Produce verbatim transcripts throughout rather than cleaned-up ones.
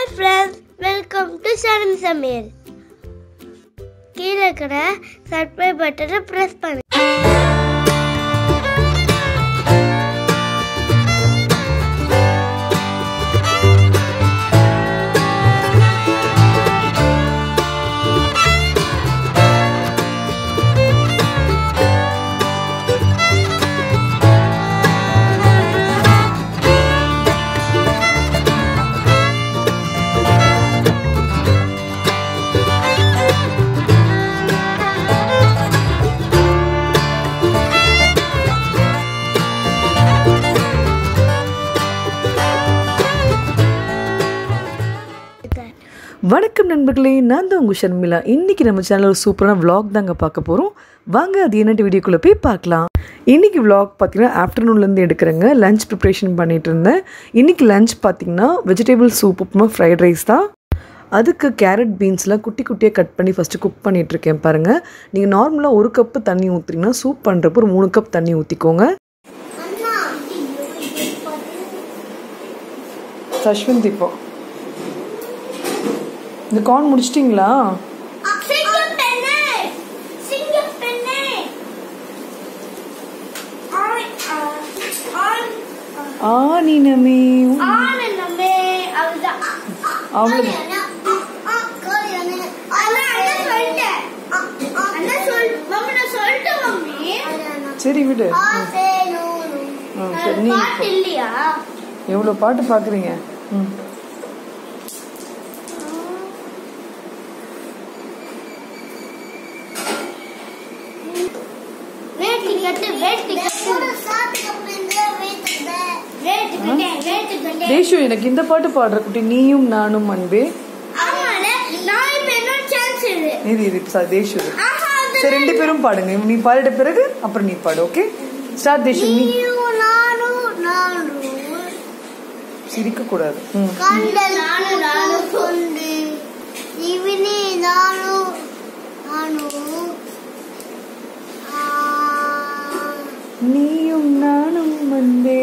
friends, welcome to Sharan Samir. கீழே இருக்கிற subscribe button press பண்ணு. வணக்கம் நண்பர்களே, நான் தான் உங்கள் ஷர்மிளா. இன்றைக்கி நம்ம சேனலில் ஒரு சூப்பரான விளாக் தாங்க பார்க்க போகிறோம். வாங்க அது என்னட்டு வீடியோக்குள்ளே போய் பார்க்கலாம். இன்றைக்கி விளாக் பார்த்திங்கன்னா ஆஃப்டர்நூன்லேருந்து எடுக்கிறேங்க. லஞ்ச் ப்ரிப்ரேஷன் பண்ணிகிட்டு இருந்தேன். இன்றைக்கி லஞ்ச் பார்த்திங்கன்னா vegetable soup upma fried rice தான். அதுக்கு கேரட் பீன்ஸ்லாம் குட்டி குட்டியாக கட் பண்ணி ஃபஸ்ட்டு குக் பண்ணிகிட்ருக்கேன் பாருங்கள். நீங்கள் நார்மலாக ஒரு கப்பு தண்ணி ஊற்றுறீங்கன்னா சூப் பண்ணுறப்போ ஒரு மூணு கப் தண்ணி ஊற்றிக்கோங்க. சஷ்வந்த் இப்போ இந்த கார்ன் முடிச்சிட்டிங்களா? ஆனினமே அவ்வளோ சரி விடு. சரி, நீ எவ்வளோ பாட்டு பார்க்குறீங்க? ம் தேஷு, எனக்கு இந்த பாட்டு பாடுற குட்டி நீயும் நானும் அன்பே. இது இது தேஷு. சரி, ரெண்டு பேரும் பாடுங்க. நீ பாடிட்ட பிறகு அப்புறம் நீ பாடு. Okay, start Deshu. நீ சிரிக்க கூடாது. நீயும் நானும் அன்பே.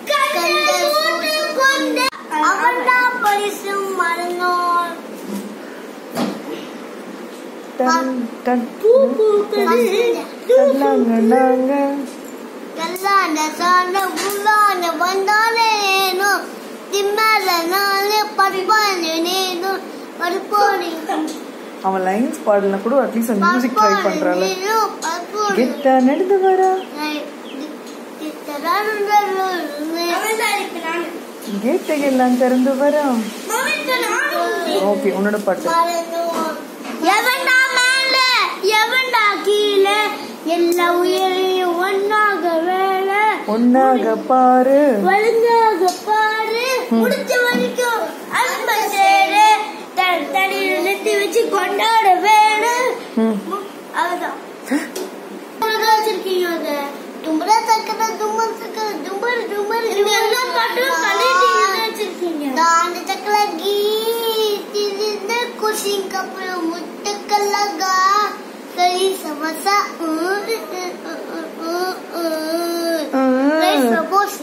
அவன் லைன்ஸ் பாடல கூட அட்லீஸ்ட் அந்த மியூசிக் ட்ரை பண்றால. கெட்டா நடந்து வரா, கேட்டையெல்லாம் திறந்து வரா. ஓகே, உன்னோட பாட்டு. எவன்டா மேல எவன்டா கீழே, எல்லா உயிரையும் ஒன்னாக வேல ஒன்னாக பாரு, ஒழுங்காக பாரு, முடிச்ச வரைக்கும் அன்ப சேரு, தனியில நிறுத்தி வச்சு கொண்டாட வேணு. அதுதான் வச்சிருக்கீங்க. அது தும்பரா தக்கற தும்பர் தக்கற தும்பர் தும்பர் இந்த எல்லா பாட்டும் கலெக்டிவா வச்சிருக்கீங்க. தாண்டி தக்கல கீதி இந்த குஷிங் கப்புல முட்டக்கலகா கரி சமசா ரைஸ் போஸ்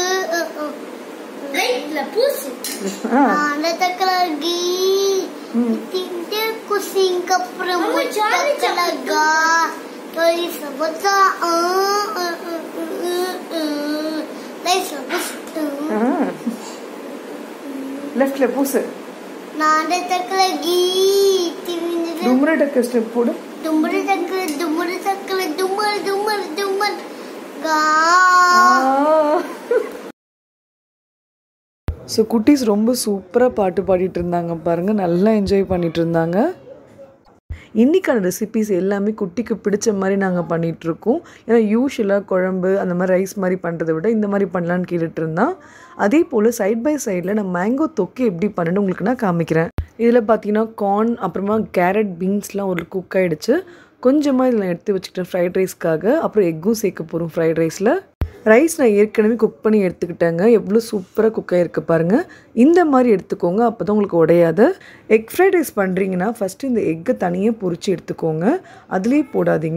ரைட்ல பூஸ் தாண்டி தக்கல கீதி இந்த குஷிங் கப்புல முட்டக்கலகா கரி சமசா லெஃப்ட்ல பூசு. நானே தக்கல கீதி தும்ர டக்க ஸ்டெப் போடு. தும்ர தக்கல தும்ர தக்கல தும்மர் தும்மர் தும்மர் கா. ஸோ குட்டீஸ் ரொம்ப சூப்பராக பாட்டு பாடிட்டு இருந்தாங்க பாருங்கள். நல்லா என்ஜாய் பண்ணிட்டு இருந்தாங்க. இன்றைக்கான ரெசிபீஸ் எல்லாமே குட்டிக்கு பிடிச்ச மாதிரி நாங்கள் பண்ணிகிட்ருக்கோம். ஏன்னா யூஸ்வலாக குழம்பு அந்த மாதிரி ரைஸ் மாதிரி பண்ணுறதை விட இந்த மாதிரி பண்ணலான்னு கேட்டுட்டு இருந்தான். அதே போல் சைட் பை சைடில் நான் மேங்கோ தொக்கு எப்படி பண்ணணுன்னு உங்களுக்கு நான் காமிக்கிறேன். இதில் பார்த்தீங்கன்னா கார்ன் அப்புறமா கேரட் பீன்ஸ்லாம் ஒரு குக் ஆகிடுச்சு. கொஞ்சமாக இதில் எடுத்து வச்சுக்கிட்டேன் ஃப்ரைட் ரைஸ்க்காக. அப்புறம் எக்கும் சேர்க்க போகிறோம் ஃப்ரைட் ரைஸில். ரைஸ் நான் ஏற்கனவே குக் பண்ணி எடுத்துக்கிட்டேங்க. எவ்வளோ சூப்பராக குக் ஆகிருக்கு பாருங்கள். இந்த மாதிரி எடுத்துக்கோங்க, அப்போ தான் உங்களுக்கு உடையாது. எக் ஃப்ரைட் ரைஸ் பண்ணுறீங்கன்னா ஃபஸ்ட்டு இந்த எக்கை தனியாக பொரித்து எடுத்துக்கோங்க, அதுலேயே போடாதீங்க.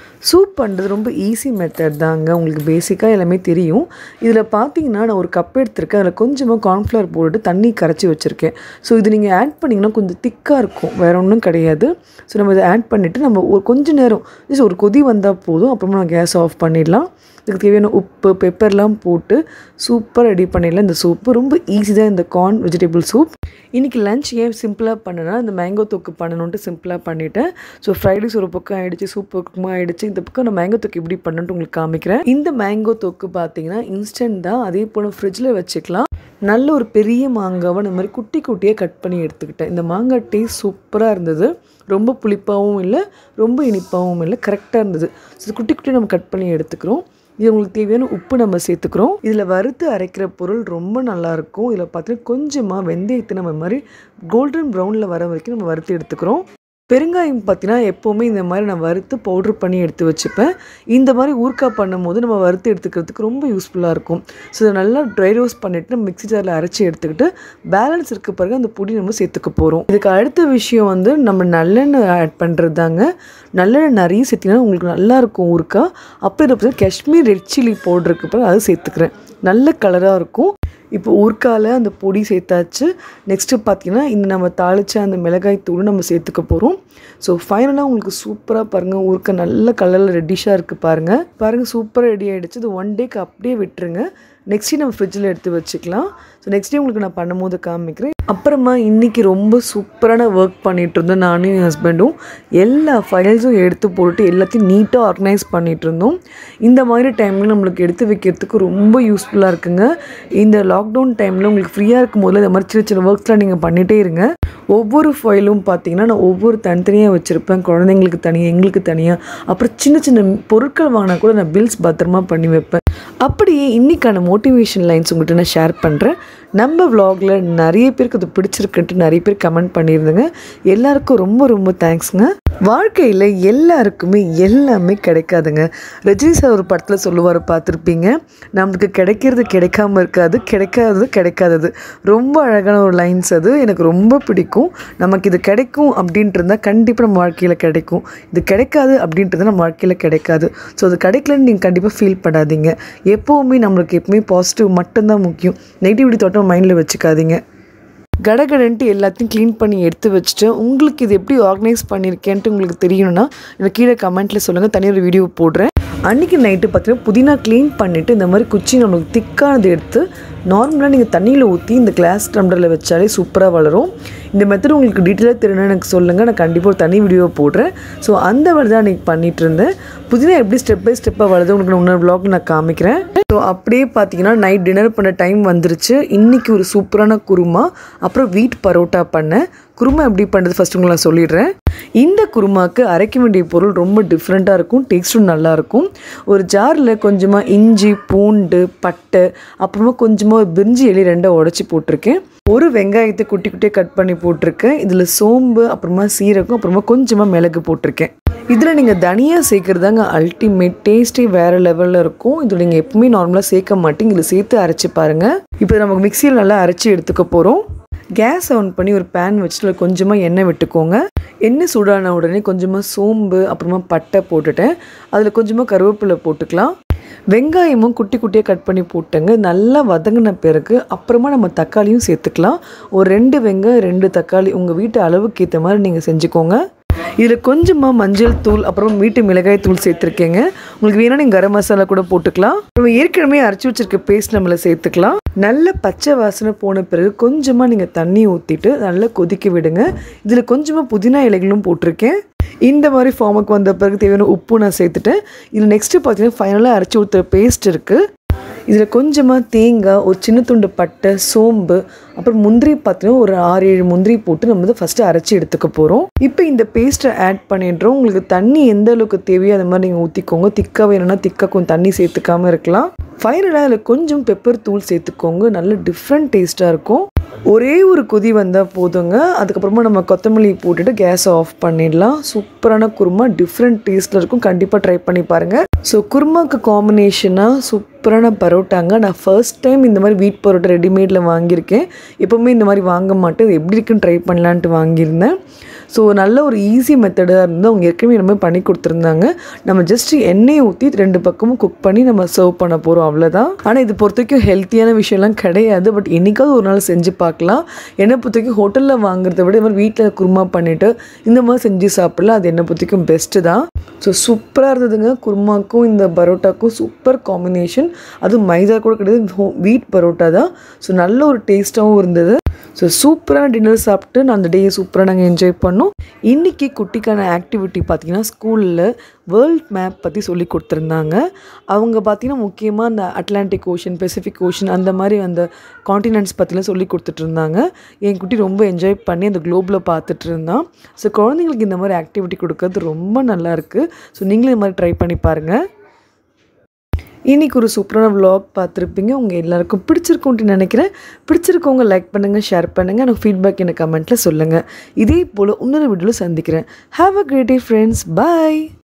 சூப் பண்ணுறது ரொம்ப ஈஸி மெத்தட் தாங்க. உங்களுக்கு பேசிக்காக எல்லாமே தெரியும். இதில் பார்த்தீங்கன்னா நான் ஒரு கப் எடுத்திருக்கேன். அதில் கொஞ்சமாக கார்ன்ஃப்ளவர் போட்டு தண்ணி கரைச்சி வச்சுருக்கேன். ஸோ இது நீங்கள் ஆட் பண்ணிங்கன்னா கொஞ்சம் திக்காக இருக்கும், வேறு ஒன்றும் கிடையாது. ஸோ நம்ம இதை ஆட் பண்ணிவிட்டு நம்ம ஒரு கொஞ்சம் நேரம் ஜஸ்ட் ஒரு கொதி வந்தால் போதும். அப்புறமா நம்ம கேஸ் ஆஃப் பண்ணிடலாம். இதுக்கு தேவையான உப்பு பெப்பர்லாம் போட்டு சூப்பராக ரெடி பண்ணிடலாம். இந்த சூப்பு ரொம்ப ஈஸி தான், இந்த கார்ன் வெஜிடபிள் சூப். இன்றைக்கி லன்ச் ஏன் சிம்பிளாக பண்ணேன்னா இந்த மேங்கோ தொக்கு பண்ணணுன்ட்டு சிம்பிளாக பண்ணிவிட்டேன். ஸோ ஃப்ரைட் ரைஸ் ஒரு பக்கம் ஆகிடுச்சு, சூப் பக்கமாக ஆகிடுச்சு. இந்த பக்கம் நான் மேங்கோ தொக்கு எப்படி பண்ணுன்ட்டு உங்களுக்கு காமிக்கிறேன். இந்த மேங்கோ தொக்கு பார்த்தீங்கன்னா இன்ஸ்டன்ட் தான், அதே போல் ஃப்ரிட்ஜில் வச்சுக்கலாம். நல்ல ஒரு பெரிய மாங்காவை இந்த மாதிரி குட்டி குட்டியாக கட் பண்ணி எடுத்துக்கிட்டேன். இந்த மாங்காய் டேஸ்ட் சூப்பராக இருந்தது. ரொம்ப புளிப்பாகவும் இல்லை, ரொம்ப இனிப்பாகவும் இல்லை, கரெக்டாக இருந்தது. ஸோ குட்டி குட்டியாக நம்ம கட் பண்ணி எடுத்துக்கிறோம். இது உங்களுக்கு தேவையான உப்பு நம்ம சேர்த்துக்கிறோம். இதில் வறுத்து அரைக்கிற பொருள் ரொம்ப நல்லாயிருக்கும். இதில் பார்த்தீங்கன்னா கொஞ்சமாக வெந்தயத்தை நம்ம மாதிரி கோல்டன் ப்ரௌனில் வர வரைக்கும் நம்ம வறுத்து எடுத்துக்கிறோம். பெருங்காயம் பார்த்தீங்கன்னா எப்போவுமே இந்த மாதிரி நான் வறுத்து பவுட்ரு பண்ணி எடுத்து வச்சுப்பேன். இந்த மாதிரி ஊறுகாய் பண்ணும் போது நம்ம வறுத்து எடுத்துக்கிறதுக்கு ரொம்ப யூஸ்ஃபுல்லாக இருக்கும். ஸோ இதை நல்லா ட்ரை ரோஸ்ட் பண்ணிவிட்டு நம்ம மிக்ஸி ஜாரில் அரைச்சி எடுத்துக்கிட்டு பேலன்ஸ் இருக்க பிறகு அந்த பொடி நம்ம சேர்த்துக்க போகிறோம். இதுக்கு அடுத்த விஷயம் வந்து நம்ம நல்லெண்ணெய் ஆட் பண்ணுறது தாங்க. நல்லெண்ணெய் நிறைய சேர்த்திங்கன்னா உங்களுக்கு நல்லாயிருக்கும் ஊறுகாய். அப்போ இதை பார்த்தீங்கன்னா காஷ்மீர் ரெட் சில்லி பவுட்ருக்கு பிறகு அதை சேர்த்துக்கிறேன். நல்ல கலராக இருக்கும். இப்போ ஊறுகாயில் அந்த பொடி சேர்த்தாச்சு. நெக்ஸ்ட்டு பார்த்திங்கன்னா இந்த நம்ம தாளித்த அந்த மிளகாய் தூள் நம்ம சேர்த்துக்க போகிறோம். ஸோ ஃபைனலாக உங்களுக்கு சூப்பராக பாருங்கள், ஊறுகாய் நல்ல கலரில் ரெட்டிஷாக இருக்குது பாருங்கள். பாருங்கள் சூப்பராக ரெடி ஆகிடுச்சு. இது ஒன் டேக்கு அப்படியே விட்டுருங்க. நெக்ஸ்ட் டே நம்ம ஃப்ரிட்ஜில் எடுத்து வச்சுக்கலாம். ஸோ நெக்ஸ்ட் டே உங்களுக்கு நான் பண்ணும் போது காமிக்கிறேன். அப்புறமா இன்றைக்கி ரொம்ப சூப்பரான ஒர்க் பண்ணிகிட்டு இருந்தோம் நானும் என் ஹஸ்பண்டும். எல்லா ஃபைல்ஸும் எடுத்து போட்டு எல்லாத்தையும் நீட்டாக ஆர்கனைஸ் பண்ணிகிட்டு இருந்தோம். இந்த மாதிரி டைமில் நம்மளுக்கு எடுத்து வைக்கிறதுக்கு ரொம்ப யூஸ்ஃபுல்லாக இருக்குங்க. இந்த லாக்டவுன் டைமில் உங்களுக்கு ஃப்ரீயாக இருக்கும் போதில் இந்த மாதிரி சின்ன சின்ன ஒர்க்ஸ்லாம் நீங்கள் பண்ணிகிட்டே இருங்க. ஒவ்வொரு ஃபைலும் பார்த்தீங்கன்னா நான் ஒவ்வொரு தனித்தனியாக வச்சுருப்பேன். குழந்தைங்களுக்கு தனியாக, எங்களுக்கு தனியாக. அப்புறம் சின்ன சின்ன பொருட்கள் வாங்கினா கூட நான் பில்ஸ் பத்திரமா பண்ணி வைப்பேன். அப்படியே இன்றைக்கான மோட்டிவேஷன் லைன்ஸ் உங்கள்கிட்ட நான் ஷேர் பண்ணுறேன். நம்ம விலாகில் நிறைய பேருக்கு அது பிடிச்சிருக்குன்ட்டு நிறைய பேர் கமெண்ட் பண்ணியிருந்தேங்க. எல்லாருக்கும் ரொம்ப ரொம்ப தேங்க்ஸுங்க. வாழ்க்கையில் எல்லாருக்குமே எல்லாமே கிடைக்காதுங்க. ரஜினி சார் ஒரு படத்தில் சொல்லுவார், பார்த்துருப்பீங்க, நம்மளுக்கு கிடைக்கிறது கிடைக்காம இருக்காது, கிடைக்காதது கிடைக்காதது. ரொம்ப அழகான ஒரு லைன்ஸ் அது, எனக்கு ரொம்ப பிடிக்கும். நமக்கு இது கிடைக்கும் அப்படின்ட்டு இருந்தால் கண்டிப்பாக நம்ம வாழ்க்கையில் கிடைக்கும். இது கிடைக்காது அப்படின்றது நம்ம வாழ்க்கையில் கிடைக்காது. ஸோ அது கிடைக்கலன்னு நீங்கள் கண்டிப்பாக ஃபீல் பண்ணாதீங்க. எப்போவுமே நம்மளுக்கு எப்பவுமே பாசிட்டிவ் மட்டும்தான் முக்கியம். நெகட்டிவிட்டி தோட்டம் மைண்டில் வச்சுக்காதீங்க. கடகடன்ட்டு எல்லாத்தையும் க்ளீன் பண்ணி எடுத்து வச்சுட்டு உங்களுக்கு இது எப்படி ஆர்கனைஸ் பண்ணியிருக்கேன்ட்டு உங்களுக்கு தெரியணும்னா எனக்கு கீழே கமெண்ட்டில் சொல்லுங்கள், தனியாக ஒரு வீடியோ போடுறேன். அன்றைக்கி நைட்டு பார்த்தீங்கன்னா புதினா க்ளீன் பண்ணிவிட்டு இந்த மாதிரி குச்சி நம்மளுக்கு திக்கானது எடுத்து நார்மலாக நீங்கள் தண்ணியில் ஊற்றி இந்த கிளாஸ் டம்ளரில் வச்சாலே சூப்பராக வளரும். இந்த மெத்தட் உங்களுக்கு டீட்டெயிலாக தெரியணும்னு எனக்கு சொல்லுங்கள், நான் கண்டிப்பாக ஒரு தனி வீடியோ போடுறேன். ஸோ அந்த மாதிரி தான் அன்றைக்கி பண்ணிகிட்டு இருந்தேன். புதினா எப்படி ஸ்டெப் பை ஸ்டெப்பாக வளருது உங்களுக்கு நான் இன்னொரு வ்ளாக் நான் காமிக்கிறேன். ஸோ அப்படியே பார்த்தீங்கன்னா நைட் டின்னர் பண்ண டைம் வந்துருச்சு. இன்றைக்கி ஒரு சூப்பரான குருமா, அப்புறம் வீட் பரோட்டா பண்ணேன். குருமா எப்படி பண்ணுறது ஃபஸ்ட்டு உங்களுக்கு நான் சொல்லிடுறேன். இந்த குருமாவுக்கு அரைக்க வேண்டிய பொருள் ரொம்ப டிஃப்ரெண்ட்டாக இருக்கும், டேஸ்ட்டும் நல்லாயிருக்கும். ஒரு ஜாரில் கொஞ்சமாக இஞ்சி, பூண்டு, பட்டை, அப்புறமா கொஞ்சமாக பிரிஞ்சி இலை ரெண்டாக உடச்சி போட்டிருக்கேன். ஒரு வெங்காயத்தை குட்டி குட்டியாக கட் பண்ணி போட்டிருக்கேன். இதில் சோம்பு, அப்புறமா சீரகம், அப்புறமா கொஞ்சமாக மிளகு போட்டிருக்கேன். இதில் நீங்கள் தனியாக சேர்க்குறதாங்க அல்டிமேட், டேஸ்ட்டே வேறு லெவலில் இருக்கும். இதில் நீங்கள் எப்பவுமே நார்மலாக சேர்க்க மாட்டீங்க, இதில் சேர்த்து அரைச்சி பாருங்கள். இப்போ நமக்கு மிக்சியில் நல்லா அரைச்சி எடுத்துக்க போகிறோம். கேஸ் ஆன் பண்ணி ஒரு பேன் வச்சுட்டு கொஞ்சமாக எண்ணெய் விட்டுக்கோங்க. எண்ணெய் சூடான உடனே கொஞ்சமாக சோம்பு, அப்புறமா பட்டை போட்டுட்டேன். அதில் கொஞ்சமாக கருவேப்பிலை போட்டுக்கலாம். வெங்காயமும் குட்டி குட்டியாக கட் பண்ணி போட்டுங்க. நல்லா வதங்கின பிறகு அப்புறமா நம்ம தக்காளியும் சேர்த்துக்கலாம். ஒரு ரெண்டு வெங்காயம் ரெண்டு தக்காளி உங்கள் வீட்டு அளவுக்கு ஏற்ற மாதிரி நீங்கள் செஞ்சுக்கோங்க. இதில் கொஞ்சமாக மஞ்சள் தூள், அப்புறம் வீட்டு மிளகாய் தூள் சேர்த்துருக்கேங்க. உங்களுக்கு வேணால் நீங்கள் கரம் மசாலா கூட போட்டுக்கலாம். நம்ம ஏற்கனவே அரைச்சி வச்சிருக்க பேஸ்ட் நம்மளை சேர்த்துக்கலாம். நல்ல பச்சை வாசனை போன பிறகு கொஞ்சமாக நீங்கள் தண்ணி ஊற்றிட்டு நல்லா கொதிக்க விடுங்க. இதில் கொஞ்சமாக புதினா இலைகளும் போட்டிருக்கேன். இந்த மாதிரி ஃபார்முக்கு வந்த பிறகு தேவையான உப்பு நான் சேர்த்துட்டேன். இதில் நெக்ஸ்ட்டு பார்த்தீங்கன்னா ஃபைனலாக அரைச்சி ஊற்றுற பேஸ்ட் இருக்குது. இதில் கொஞ்சமாக தேங்காய், ஒரு சின்ன துண்டு பட்டை, சோம்பு, அப்புறம் முந்திரி பார்த்தீங்கன்னா ஒரு ஆறு ஏழு முந்திரி போட்டு நம்ம வந்து ஃபஸ்ட்டு அரைச்சி எடுத்துக்க போகிறோம். இப்போ இந்த பேஸ்ட்டை ஆட் பண்ணிடுறோம். உங்களுக்கு தண்ணி எந்த அளவுக்கு தேவையோ அது மாதிரி நீங்கள் ஊற்றிக்கோங்க. திக்காக வேணும்னா திக்காக கொஞ்சம் தண்ணி சேர்த்துக்காமல் இருக்கலாம். ஃபைனலாக அதில் கொஞ்சம் பெப்பர் தூள் சேர்த்துக்கோங்க. நல்ல டிஃப்ரெண்ட் டேஸ்ட்டாக இருக்கும். ஒரே ஒரு கொதி வந்தால் போதுங்க. அதுக்கப்புறமா நம்ம கொத்தமல்லி போட்டுட்டு கேஸை ஆஃப் பண்ணிடலாம். சூப்பரான குருமா, டிஃப்ரெண்ட் டேஸ்ட்டில் இருக்கும். கண்டிப்பாக ட்ரை பண்ணி பாருங்கள். ஸோ குருமாக்கு காம்பினேஷனாக சூப்பரான பரோட்டாங்க. நான் ஃபர்ஸ்ட் டைம் இந்த மாதிரி வீட் பரோட்டா ரெடிமேடில் வாங்கியிருக்கேன். எப்போவுமே இந்த மாதிரி வாங்க மாட்டேன். இது எப்படி இருக்குன்னு ட்ரை பண்ணலான்ட்டு வாங்கியிருந்தேன். ஸோ நல்ல ஒரு ஈஸி மெத்தடாக இருந்து அவங்க ஏற்கனவே நம்ம பண்ணி கொடுத்துருந்தாங்க. நம்ம ஜஸ்ட் எண்ணெயை ஊற்றி ரெண்டு பக்கமும் குக் பண்ணி நம்ம சர்வ் பண்ண போகிறோம், அவ்வளோதான். ஆனால் இது பொறுத்த வரைக்கும் ஹெல்த்தியான விஷயம்லாம் கிடையாது. பட் என்றைக்காவது ஒரு நாள் செஞ்சு பார்க்கலாம். என்னை பொறுத்த வரைக்கும் ஹோட்டலில் வாங்குறத விட இது மாதிரி வீட்டில் குருமா பண்ணிவிட்டு இந்த மாதிரி செஞ்சு சாப்பிடலாம். அது என்னை பொறுத்த வரைக்கும் பெஸ்ட்டு தான். ஸோ சூப்பராக இருந்ததுங்க. குருமாக்கும் இந்த பரோட்டாக்கும் சூப்பர் காம்பினேஷன். அதுவும் மைதா கூட கிடையாது, வீட் பரோட்டா தான். ஸோ நல்ல ஒரு டேஸ்ட்டாகவும் இருந்தது. ஸோ சூப்பரான டின்னர் சாப்பிட்டு நான் அந்த டேயை சூப்பராக நாங்கள் என்ஜாய் பண்ணோம். இன்றைக்கி குட்டிக்கான ஆக்டிவிட்டி பார்த்திங்கன்னா ஸ்கூலில் வேர்ல்ட் மேப் பற்றி சொல்லி கொடுத்துருந்தாங்க. அவங்க பார்த்திங்கன்னா முக்கியமாக அந்த அட்லாண்டிக் ஓஷன், பெசிஃபிக் ஓஷன் அந்த மாதிரி அந்த காண்டினென்ட்ஸ் பற்றிலாம் சொல்லி கொடுத்துட்ருந்தாங்க. என் குட்டி ரொம்ப என்ஜாய் பண்ணி அந்த குளோபில் பார்த்துட்டு இருந்தான். ஸோ குழந்தைங்களுக்கு இந்த மாதிரி ஆக்டிவிட்டி கொடுக்கறது ரொம்ப நல்லாயிருக்கு. ஸோ நீங்களும் இந்த மாதிரி ட்ரை பண்ணி பாருங்கள். இன்றைக்கி ஒரு சூப்பரான விலாக் பார்த்துருப்பீங்க. உங்கள் எல்லாருக்கும் பிடிச்சிருக்கும்ட்டு நினைக்கிறேன். பிடிச்சிருக்கவங்க லைக் பண்ணுங்கள், ஷேர் பண்ணுங்கள். எனக்கு ஃபீட்பேக் எனக்கு கமெண்ட்டில் சொல்லுங்கள். இதே போல் இன்னொரு வீடியோவில் சந்திக்கிறேன். Have a great day friends. Bye.